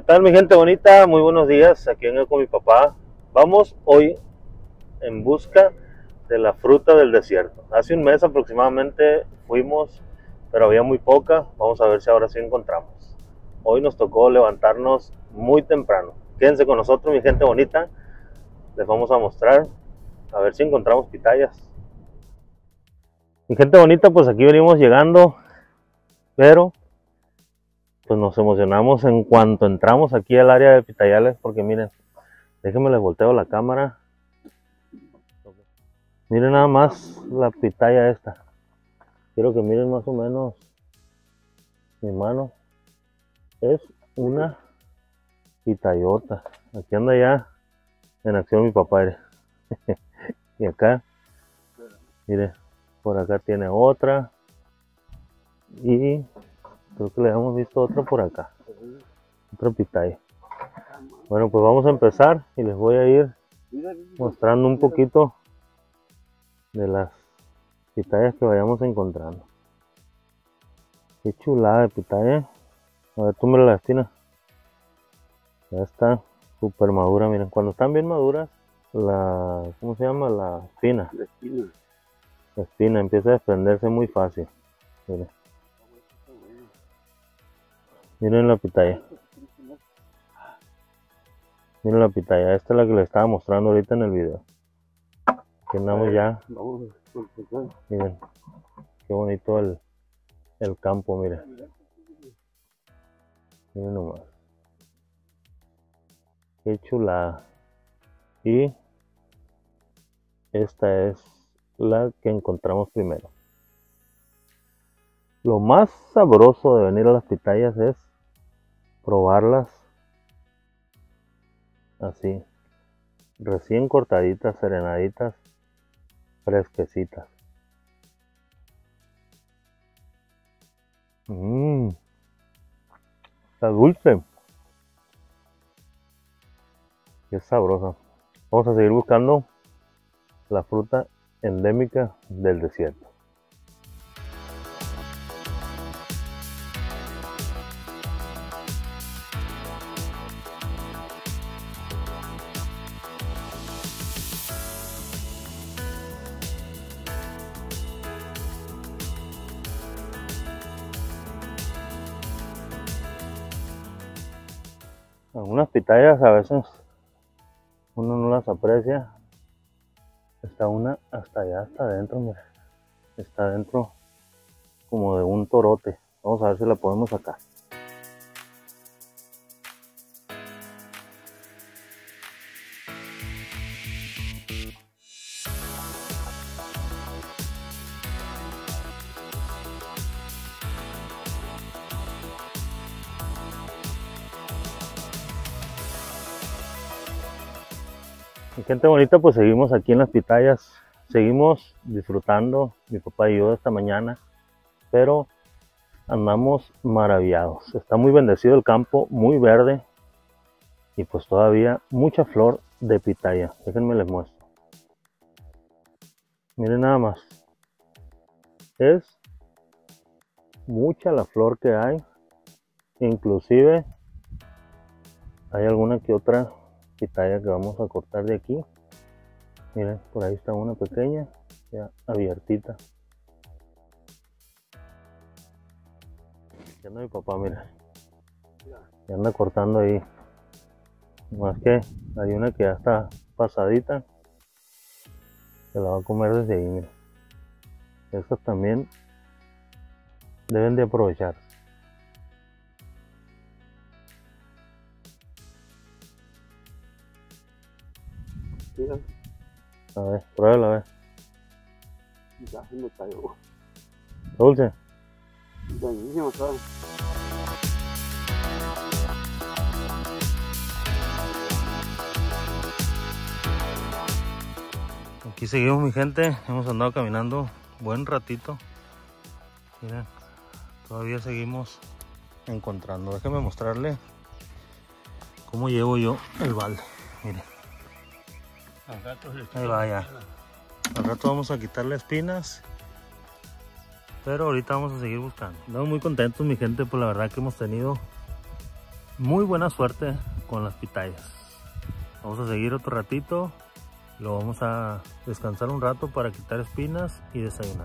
tal, mi gente bonita? Muy buenos días, aquí vengo con mi papá. Vamos hoy en busca de la fruta del desierto. Hace un mes aproximadamente fuimos, pero había muy poca. Vamos a ver si ahora sí encontramos. Hoy nos tocó levantarnos muy temprano. Quédense con nosotros, mi gente bonita. Les vamos a mostrar, a ver si encontramos pitayas. Mi gente bonita, pues aquí venimos llegando, pero pues nos emocionamos en cuanto entramos aquí al área de pitayales, porque miren, déjenme les volteo la cámara. Miren nada más la pitaya esta. Quiero que miren más o menos mi mano. Es una pitayota. Aquí anda ya en acción mi papá. Y acá, miren, por acá tiene otra. Y creo que le hemos visto otra por acá. Otra pitaya. Bueno, pues vamos a empezar y les voy a ir mostrando un poquito de las pitayas que vayamos encontrando. Qué chulada de pitaya. A ver, tú me la destinas. Ya está súper madura, miren. Cuando están bien maduras, ¿cómo se llama? La espina. La espina empieza a desprenderse muy fácil. Miren. Miren la pitaya. Miren la pitaya. Esta es la que les estaba mostrando ahorita en el video. Aquí andamos ya. Miren. Qué bonito el campo, miren. Miren nomás. Qué chulada. Y esta es la que encontramos primero. Lo más sabroso de venir a las pitayas es probarlas así, recién cortaditas, serenaditas, fresquecitas. Está dulce. Y es sabrosa. Vamos a seguir buscando la fruta endémica del desierto. Algunas pitayas a veces uno no las aprecia. Está una hasta allá, hasta adentro, mira. Está dentro como de un torote. Vamos a ver si la podemos sacar. Mi gente bonita, pues seguimos aquí en las pitayas, seguimos disfrutando, mi papá y yo, esta mañana, pero andamos maravillados. Está muy bendecido el campo, muy verde, y pues todavía mucha flor de pitaya. Déjenme les muestro. Miren nada más. Es mucha la flor que hay, inclusive hay alguna que otra pitaya que vamos a cortar de aquí. Miren, por ahí está una pequeña, ya abiertita. Aquí anda mi papá, mira. Ya anda cortando ahí. Más que hay una que ya está pasadita. Se la va a comer desde ahí, mira. Estas también deben de aprovechar. A ver, pruébala, a ver. Dulce. Aquí seguimos, mi gente. Hemos andado caminando buen ratito. Miren, todavía seguimos encontrando. Déjenme mostrarle cómo llevo yo el balde. Miren. Ahí va ya. Al rato vamos a quitarle espinas, pero ahorita vamos a seguir buscando. Estamos muy contentos, mi gente, pues la verdad que hemos tenido Muy buena suerte con las pitayas. Vamos a seguir otro ratito. Lo vamos a descansar un rato para quitar espinas y desayunar.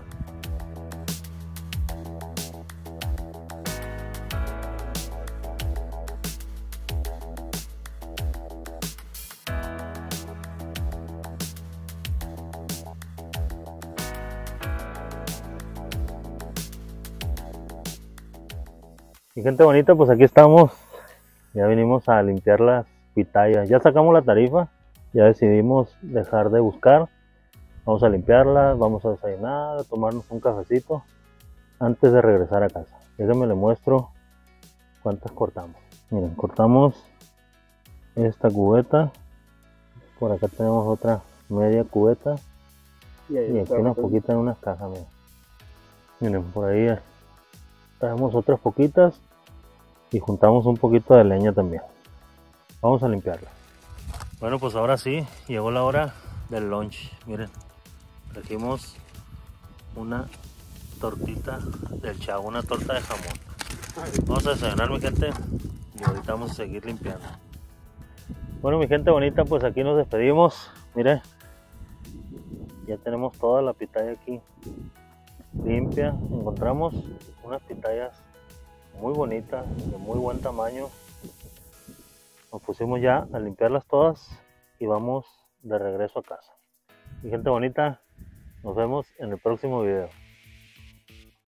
Y gente bonita, pues aquí estamos. Ya vinimos a limpiar las pitayas. Ya sacamos la tarifa. Ya decidimos dejar de buscar. Vamos a limpiarlas, vamos a desayunar, a tomarnos un cafecito antes de regresar a casa. Déjenme le muestro cuántas cortamos. Miren, cortamos esta cubeta. Por acá tenemos otra media cubeta. Y aquí unas poquitas en unas cajas. Miren, por ahí traemos otras poquitas y juntamos un poquito de leña también. Vamos a limpiarla. Bueno, pues ahora sí, llegó la hora del lunch. Miren, trajimos una tortita del Chavo, una torta de jamón. Vamos a desayunar, mi gente, y ahorita vamos a seguir limpiando. Bueno, mi gente bonita, pues aquí nos despedimos. Miren, ya tenemos toda la pitaya aquí limpia. Encontramos unas pitayas muy bonitas, de muy buen tamaño. Nos pusimos ya a limpiarlas todas y vamos de regreso a casa. Mi gente bonita, nos vemos en el próximo video.